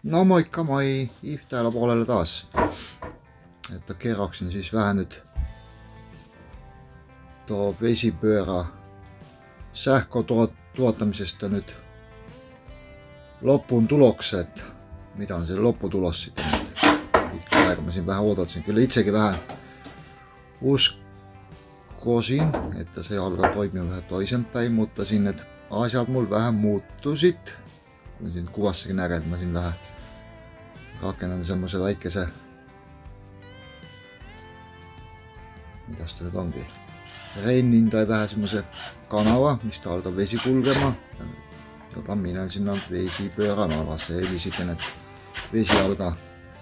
No moikka moi, Yves täällä puolella taas. Että kerroksin siis vähän nyt tuo vesipyörä sähkötuottamisesta nyt loppuun tulokset. Mitä on se lopputulos sitten? Pitkä aika mä siinä vähän odotin. Kyllä itsekin vähän uskoisin, että se alkaa toimia vähän toisenpäin, mutta sinne asiat mulla vähän muuttuisit. Kun siinä kuvassakin näkee, että mä siinä vähän rakennan semmoisen väikkäisen, mitäs nyt onkin, rennin tai vähän semmoisen kanava, mistä alkaa vesi kulkemaan, jota minä sinne vesipyörän alas. Eli sitten, että vesi alkaa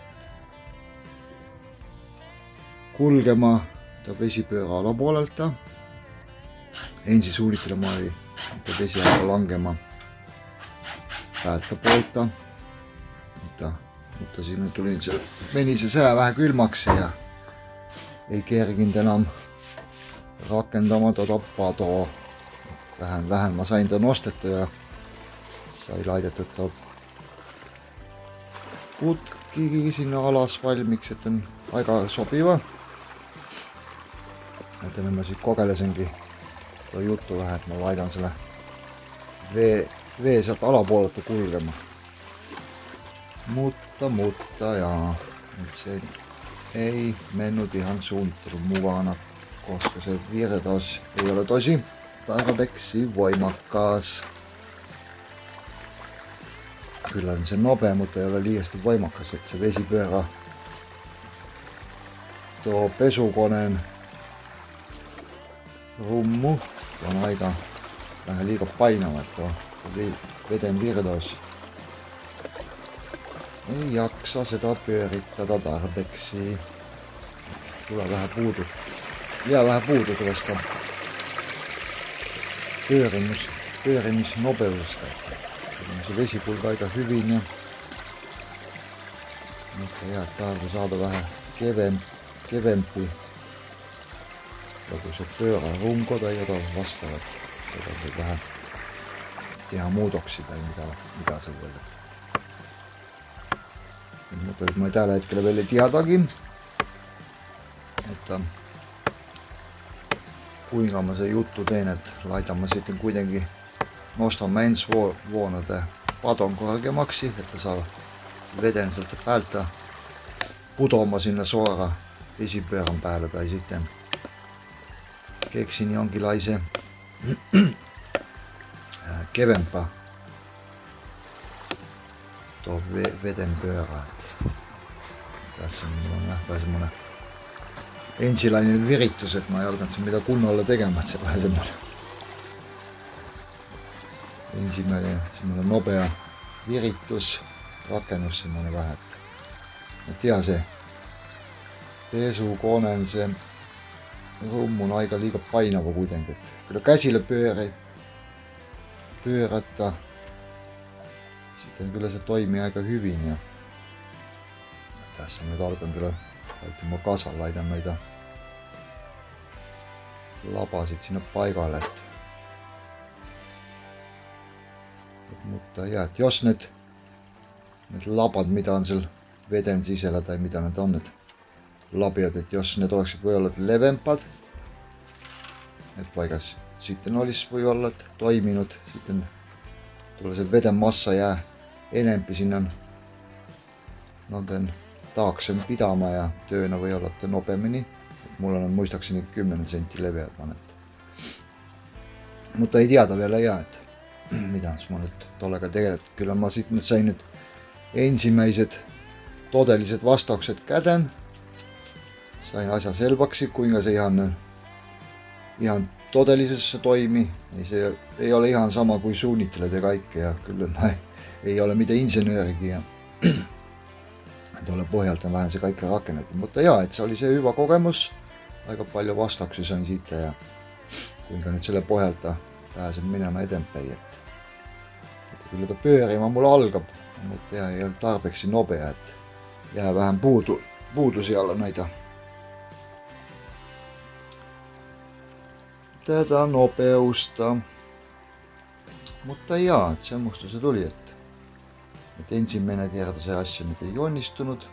kulkemaan vesipyörän alapuolelta. Ensin suunnittelemaan oli, että vesi alkaa lankemaan päältä puolta. Mutta siinä meni se sää vähän kylmäksi ja ei kerkinyt enää rakentamaan tuota patoa. Vähän mä sain tuon nostettua ja sai laitettu tuo putkikin sinne alas valmiiksi, että on aika sopiva. Että mä sitten kokeilesinkin tuo juttu vähän, että mä laitan sillä V-sieltä alapuolelta kulkemaan. Mutta jaa, se ei mennyt ihan suunnittelun mukana, koska se virtaus ei ole tosi tarpeeksi voimakkaas. Kyllä se nopea, mutta ei ole liiasti voimakas, että se vesipyörä, tuo pesukoneen rummu on aika vähän liikaa painava, tuo veden virtaus ei jaksa sitä pyörittää tarpeeksi. Tulee vähän puutu. Jää vähän puutu tuosta pyörimisnopeudesta. Se vesi kulkee aika hyvin ja mutta tarvii saada vähän kevempi joku se pyörän runko tai jotain vastaavaa. Jota vähän tehdä muutoksia tai mitä se voi. Mutta jos mä tällä hetkellä vielä tietoakin, että kuinka mä se juttu teen, että laitan mä sitten kuitenkin, nostan mä ensi vuonna tää paton korkeammaksi, että saa veden sieltä päältä putoamaan sinne suoraan vesipyörän päällä tai sitten keksin jonkinlaisen kevempää tuo veden pyörää. Tässä on vähän semmonen ensilainen viritys, että mä en alkanut sen mitä kunnolla tekemään, se vähän semmonen ensimmäinen semmonen nopea viritys, rakennus semmonen vähän, että mä tiedän se pesukoneen se rummun aika liikaa painava kuitenkin, että kyllä käsillä pyörättää. Sitten kyllä se toimii aika hyvin ja tässä nyt alkan kyllä laittamaan kasan, laitan noita lapasit sinne paikalle. Mutta jos nyt lapat mitä on siellä veden sisällä tai mitä ne on nyt lapiot, että jos ne voi olla levempät, että vaikka sitten olisi voi olla että toiminut, sitten tulee se veden massa jää enempi sinne taakse pitämään ja työnä voi olla että nopeammin. Et mulla on muistaakseni 10 senttiä leveät vanet. Mutta ei tiedä vielä jää, että mitä mä nyt tollega tekee. Kyllä mä sitten nyt sain nyt ensimmäiset todelliset vastaukset käteen. Sain asian selväksi kuinka se ihan todellisuudessa toimi. Niin se ei ole ihan sama kuin suunnittelet ja kaikkea. Kyllä mä ei ole mitään insinöörikin. Tuolla pohjalta vähän se kaikki rakennettiin. Mutta että se oli se hyvä kokemus. Aika paljon vastauksia sain siitä ja kuinka nyt sillä pohjalta pääsen menemään eteenpäin. Että kyllä tämä pyörimään mulla alkaa, mutta ei ole tarpeeksi nopea. Että jää vähän puutu siellä näitä tätä nopeusta. Mutta semmoista se tuli, että Et ensimmäinen kerta se asia nyt ei onnistunut,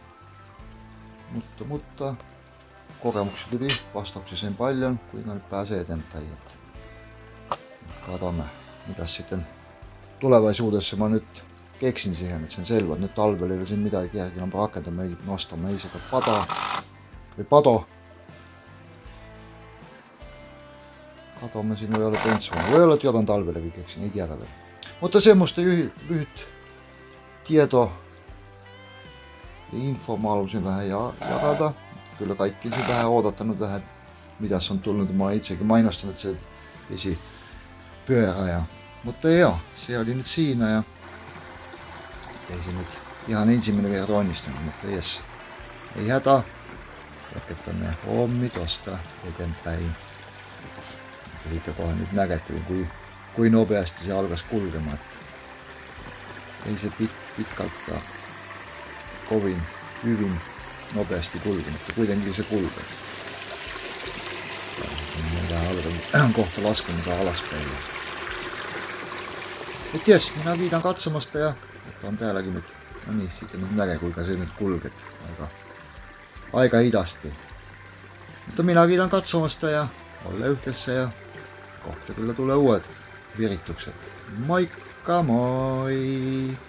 mutta kokemuksia tuli vastauksia sen paljon, kuinka nyt pääsee eteenpäin. Et katsomme, mitä sitten tulevaisuudessa mä nyt keksin siihen, että sen selvä, että nyt talvella ei ole siinä mitään järkeä rakentamaan, ei nostamaan, ei sitä pato. Katsomme, siinä voi olla ensi vuonna. Voi olla, että jotain talvellakin keksin, ei tiedä vielä. Mutta semmoista lyhyt tieto ja info mä halusin vähän jakata. Kyllä kaikki se vähän odotattanut vähän, mitä se on tullut. Mä oon itsekin mainostanut se vesi pyörä. Mutta joo, se oli nyt siinä ja ei se nyt ihan ensimmäinen kerta onnistunut, mutta jes. Ei hätä. Jatketaan meidän hommi tosta eteenpäin. Siitäkohan nyt näkettiin, kuin nopeasti se alkaisi kulkemaan. Ei se pitkältä kovin hyvin nopeasti kulki, mutta kuitenkin se kulkee. Vähän alkanut kohta laskemaan alaspäin. Et jes, minä kiitän katsomasta ja on täälläkin nyt. No niin, sitten nyt näkee kuinka se nyt kulket. Aika hitaasti. Mutta minä kiitän katsomasta ja olla yhteydessä ja kohta kyllä tulee uudet viritykset. Moikka moi!